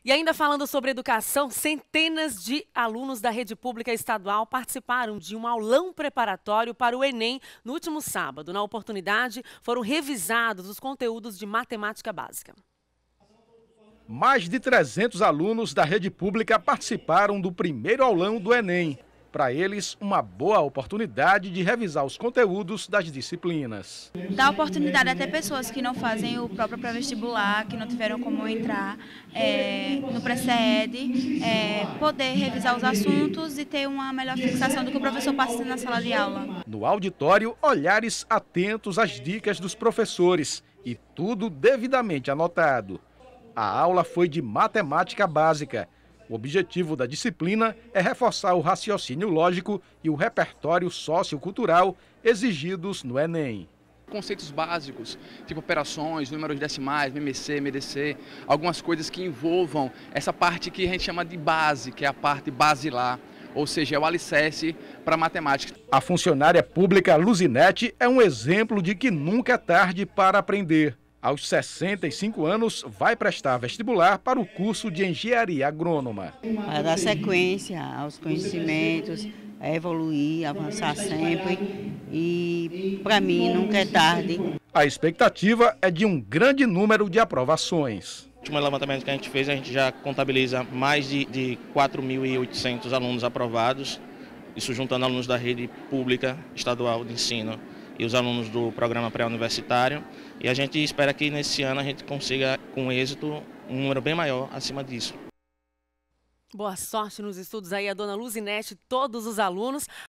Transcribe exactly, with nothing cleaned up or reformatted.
E ainda falando sobre educação, centenas de alunos da rede pública estadual participaram de um aulão preparatório para o Enem no último sábado. Na oportunidade, foram revisados os conteúdos de matemática básica. Mais de trezentos alunos da rede pública participaram do primeiro aulão do Enem. Para eles, uma boa oportunidade de revisar os conteúdos das disciplinas. Dá oportunidade até pessoas que não fazem o próprio pré-vestibular, que não tiveram como entrar é, no pré-C E D, é, poder revisar os assuntos e ter uma melhor fixação do que o professor passa na sala de aula. No auditório, olhares atentos às dicas dos professores e tudo devidamente anotado. A aula foi de matemática básica. O objetivo da disciplina é reforçar o raciocínio lógico e o repertório sociocultural exigidos no Enem. Conceitos básicos, tipo operações, números decimais, M M C, M D C, algumas coisas que envolvam essa parte que a gente chama de base, que é a parte basilar, ou seja, é o alicerce para a matemática. A funcionária pública Luzinete é um exemplo de que nunca é tarde para aprender. Aos sessenta e cinco anos, vai prestar vestibular para o curso de Engenharia Agrônoma. Para dar sequência aos conhecimentos, evoluir, avançar sempre e, para mim, nunca é tarde. A expectativa é de um grande número de aprovações. No último levantamento que a gente fez, a gente já contabiliza mais de, de quatro mil e oitocentos alunos aprovados, isso juntando alunos da rede pública estadual de ensino e os alunos do programa pré-universitário. E a gente espera que nesse ano a gente consiga, com êxito, um número bem maior acima disso. Boa sorte nos estudos aí, a dona Luzinete e todos os alunos.